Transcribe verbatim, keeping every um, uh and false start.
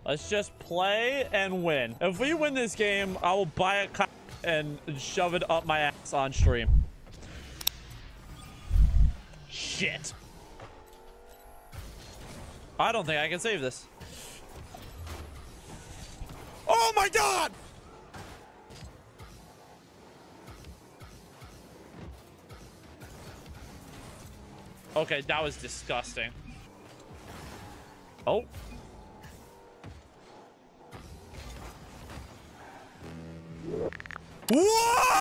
Let's just play and win. If we win this game, I will buy a cup and shove it up my ass on stream. Shit. I don't think I can save this. Oh my god! Okay, that was disgusting. Oh. Whoa!